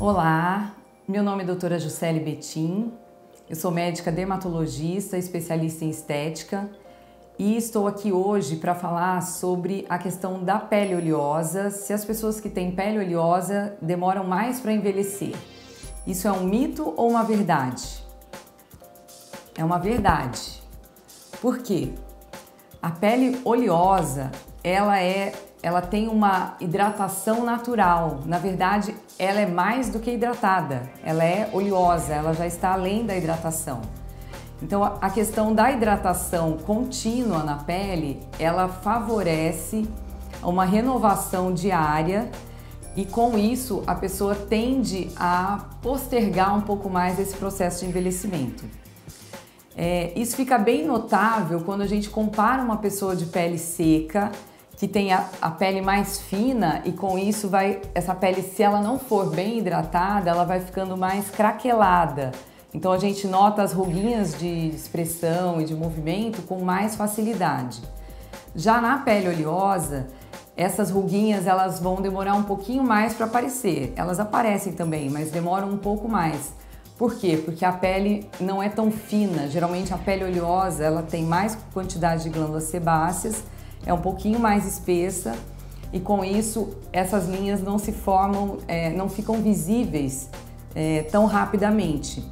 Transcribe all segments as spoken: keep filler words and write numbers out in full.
Olá, meu nome é doutora Juscelie Betim, eu sou médica dermatologista, especialista em estética e estou aqui hoje para falar sobre a questão da pele oleosa, se as pessoas que têm pele oleosa demoram mais para envelhecer. Isso é um mito ou uma verdade? É uma verdade. Por quê? A pele oleosa, ela é ela tem uma hidratação natural. Na verdade, ela é mais do que hidratada, ela é oleosa, ela já está além da hidratação. Então, a questão da hidratação contínua na pele, ela favorece uma renovação diária e com isso a pessoa tende a postergar um pouco mais esse processo de envelhecimento. É, isso fica bem notável quando a gente compara uma pessoa de pele seca que tem a, a pele mais fina e com isso vai, essa pele, se ela não for bem hidratada, ela vai ficando mais craquelada. Então a gente nota as ruguinhas de expressão e de movimento com mais facilidade. Já na pele oleosa, essas ruguinhas elas vão demorar um pouquinho mais para aparecer. Elas aparecem também, mas demoram um pouco mais. Por quê? Porque a pele não é tão fina. Geralmente a pele oleosa ela tem mais quantidade de glândulas sebáceas, é um pouquinho mais espessa e com isso essas linhas não se formam, é, não ficam visíveis é, tão rapidamente.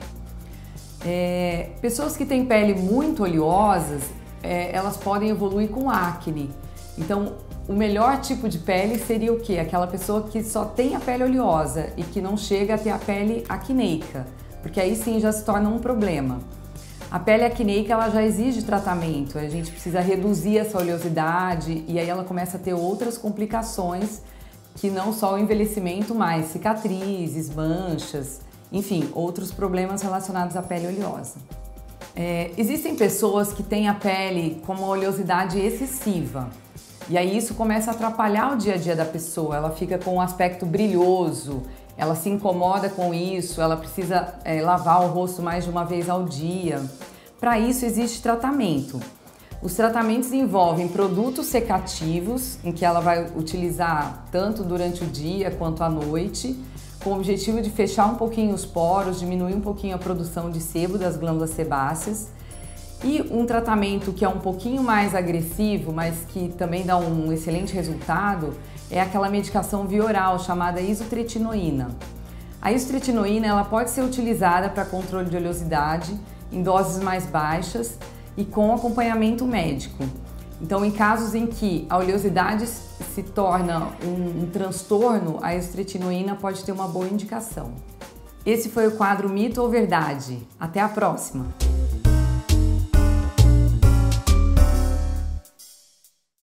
É, pessoas que têm pele muito oleosas, é, elas podem evoluir com acne. Então, o melhor tipo de pele seria o quê? Aquela pessoa que só tem a pele oleosa e que não chega a ter a pele acneica, porque aí sim já se torna um problema. A pele acneica ela já exige tratamento, a gente precisa reduzir essa oleosidade e aí ela começa a ter outras complicações que não só o envelhecimento, mas cicatrizes, manchas, enfim, outros problemas relacionados à pele oleosa. É, existem pessoas que têm a pele com uma oleosidade excessiva e aí isso começa a atrapalhar o dia a dia da pessoa, ela fica com um aspecto brilhoso, ela se incomoda com isso, ela precisa é, lavar o rosto mais de uma vez ao dia. Para isso existe tratamento. Os tratamentos envolvem produtos secativos, em que ela vai utilizar tanto durante o dia quanto à noite, com o objetivo de fechar um pouquinho os poros, diminuir um pouquinho a produção de sebo das glândulas sebáceas. E um tratamento que é um pouquinho mais agressivo, mas que também dá um excelente resultado, é aquela medicação via oral chamada isotretinoína. A isotretinoína ela pode ser utilizada para controle de oleosidade em doses mais baixas e com acompanhamento médico. Então, em casos em que a oleosidade se torna um, um transtorno, a isotretinoína pode ter uma boa indicação. Esse foi o quadro Mito ou Verdade. Até a próxima!